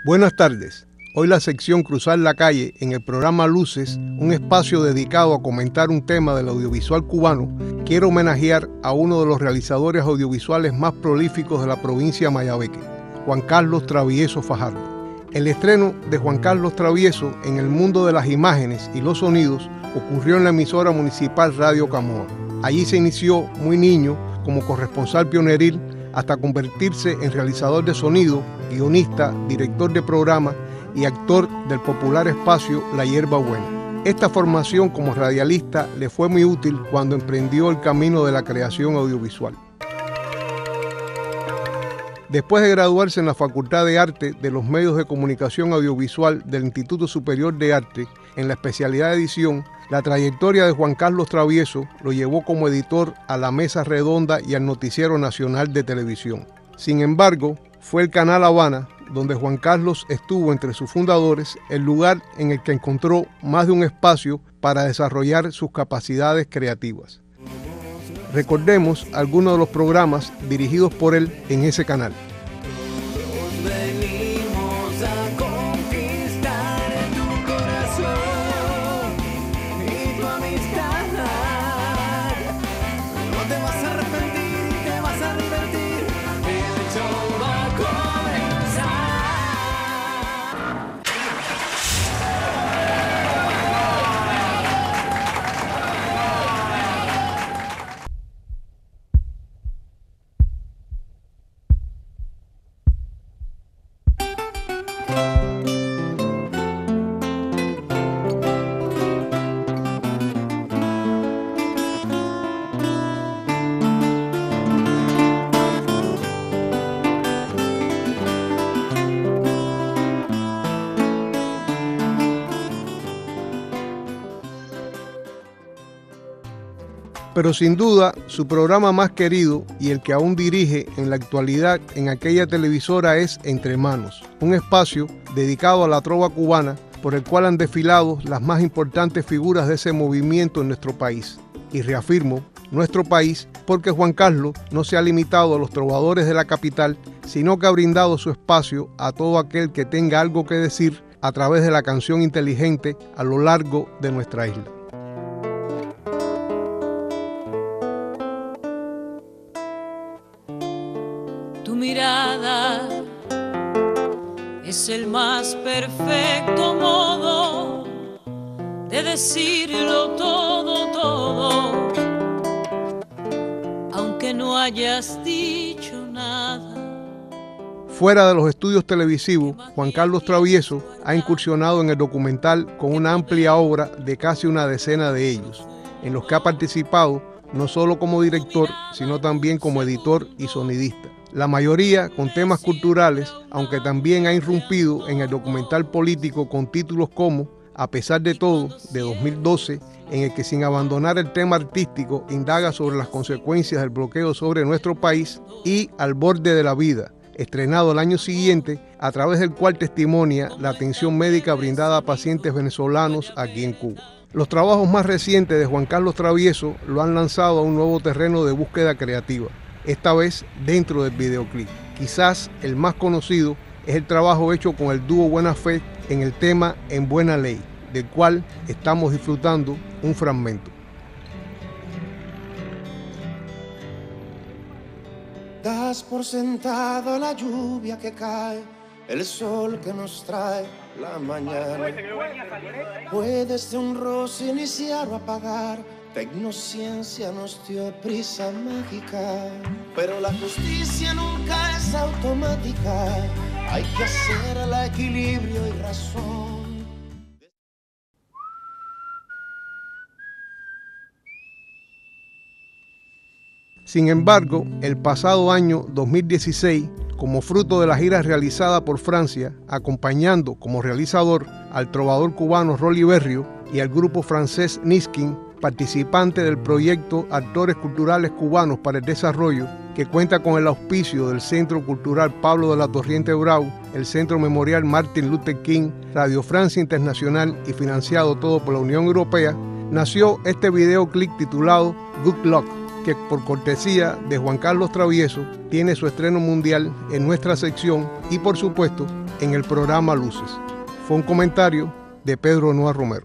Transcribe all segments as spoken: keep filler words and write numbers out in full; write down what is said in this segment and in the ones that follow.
Buenas tardes. Hoy la sección Cruzar la Calle en el programa Luces, un espacio dedicado a comentar un tema del audiovisual cubano, quiere homenajear a uno de los realizadores audiovisuales más prolíficos de la provincia de Mayabeque, Juan Carlos Travieso Fajardo. El estreno de Juan Carlos Travieso en el mundo de las imágenes y los sonidos ocurrió en la emisora municipal Radio Camoa. Allí se inició muy niño como corresponsal pioneril hasta convertirse en realizador de sonido, guionista, director de programa y actor del popular espacio La Hierba Buena. Esta formación como radialista le fue muy útil cuando emprendió el camino de la creación audiovisual. Después de graduarse en la Facultad de Arte de los Medios de Comunicación Audiovisual del Instituto Superior de Arte en la especialidad de edición, la trayectoria de Juan Carlos Travieso lo llevó como editor a la Mesa Redonda y al Noticiero Nacional de Televisión. Sin embargo, fue el Canal Habana, donde Juan Carlos estuvo entre sus fundadores, el lugar en el que encontró más de un espacio para desarrollar sus capacidades creativas. Recordemos algunos de los programas dirigidos por él en ese canal. Pero sin duda, su programa más querido y el que aún dirige en la actualidad en aquella televisora es Entre Manos, un espacio dedicado a la trova cubana por el cual han desfilado las más importantes figuras de ese movimiento en nuestro país. Y reafirmo, nuestro país, porque Juan Carlos no se ha limitado a los trovadores de la capital, sino que ha brindado su espacio a todo aquel que tenga algo que decir a través de la canción inteligente a lo largo de nuestra isla. Tu mirada es el más perfecto modo de decirlo todo, todo, aunque no hayas dicho nada. Fuera de los estudios televisivos, Juan Carlos Travieso ha incursionado en el documental con una amplia obra de casi una decena de ellos, en los que ha participado no solo como director, sino también como editor y sonidista. La mayoría con temas culturales, aunque también ha irrumpido en el documental político con títulos como A pesar de todo, de dos mil doce, en el que sin abandonar el tema artístico indaga sobre las consecuencias del bloqueo sobre nuestro país, y Al borde de la vida, estrenado el año siguiente, a través del cual testimonia la atención médica brindada a pacientes venezolanos aquí en Cuba. Los trabajos más recientes de Juan Carlos Travieso lo han lanzado a un nuevo terreno de búsqueda creativa, esta vez dentro del videoclip. Quizás el más conocido es el trabajo hecho con el dúo Buena Fe en el tema En Buena Ley, del cual estamos disfrutando un fragmento. Das por sentado la lluvia que cae, el sol que nos trae la mañana. Puedes de un roce iniciar o apagar, tecnociencia nos dio prisa mágica, pero la justicia nunca es automática, hay que hacer el equilibrio y razón. Sin embargo, el pasado año dos mil dieciséis, como fruto de la gira realizada por Francia, acompañando como realizador al trovador cubano Rolly Berrio y al grupo francés Niskin, participante del proyecto Actores Culturales Cubanos para el Desarrollo, que cuenta con el auspicio del Centro Cultural Pablo de la Torriente Brau, el Centro Memorial Martin Luther King, Radio Francia Internacional y financiado todo por la Unión Europea, nació este videoclip titulado Good Luck, que por cortesía de Juan Carlos Travieso tiene su estreno mundial en nuestra sección y por supuesto en el programa Luces. Fue un comentario de Pedro Noa Romero.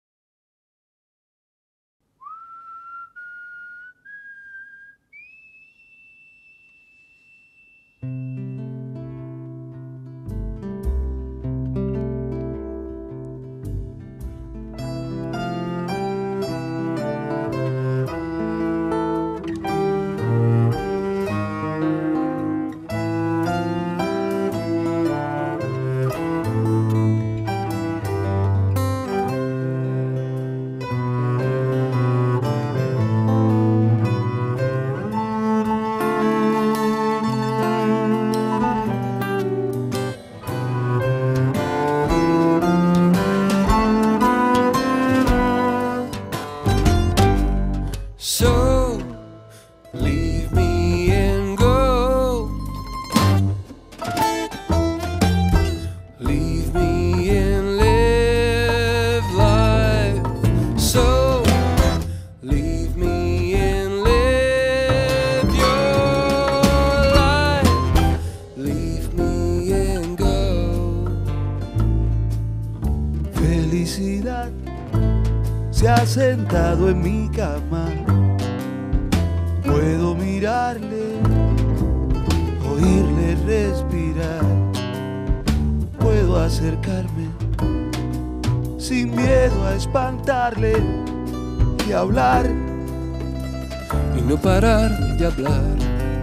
Sentado en mi cama, puedo mirarle, oírle respirar, puedo acercarme sin miedo a espantarle y hablar y no parar de hablar.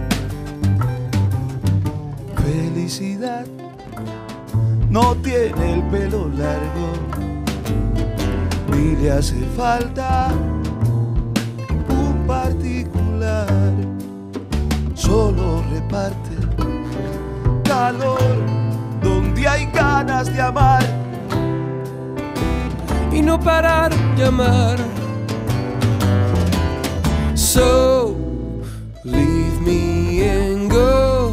Felicidad no tiene el pelo largo, ni le hace falta un particular, solo reparte calor donde hay ganas de amar y no parar de amar. So leave me and go,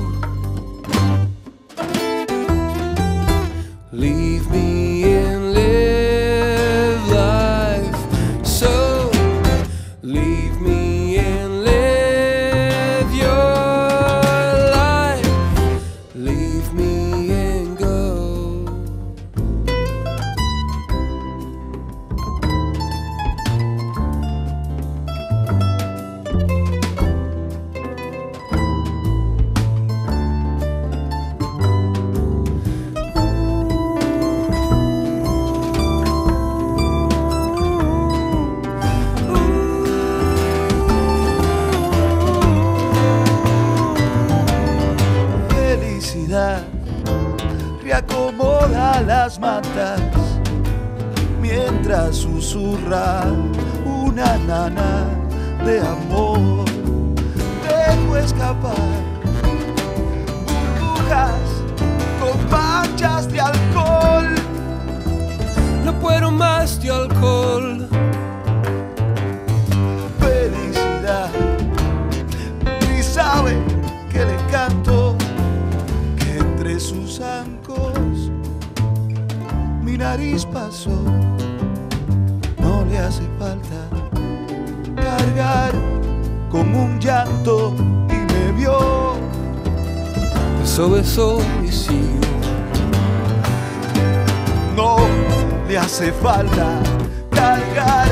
leave me and live life. So leave me and live your life. Leave me and go. Felicidad reacomoda las matas mientras susurra una nana de amor. Dejo escapar burbujas con manchas de alcohol. No puedo más de alcohol. Felicidad ni sabe que le canto, que entre sus zancos mi nariz pasó. No le hace falta cargar con un llanto y me vio. Besó, besó y siguió. No le hace falta cargar